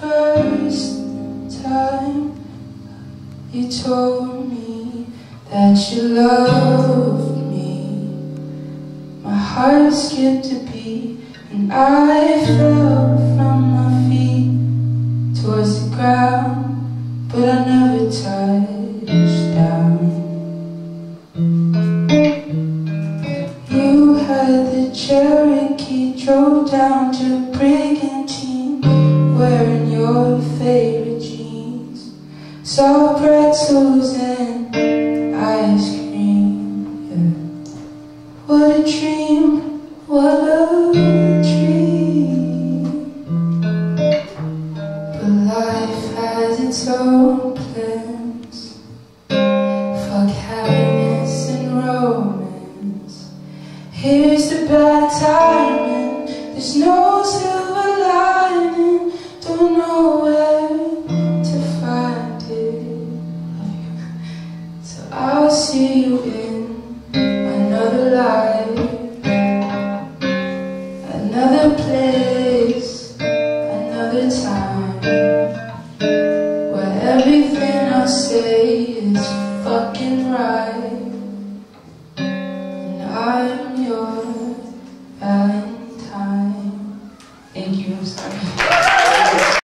first time you told me that you loved me, my heart skipped a beat and I fell from my feet towards the ground, but I never touched down. You had the Cherokee, drove down to Brigantine, wearing your favorite jeans, saw pretzels and ice cream. Yeah. What a dream, what a dream. But life has its own plans. Fuck happiness and romance. Here's the bad timing, there's no silver lining. Don't know where to find it. So I'll see you in another life, another place, another time, where everything I say is fucking right.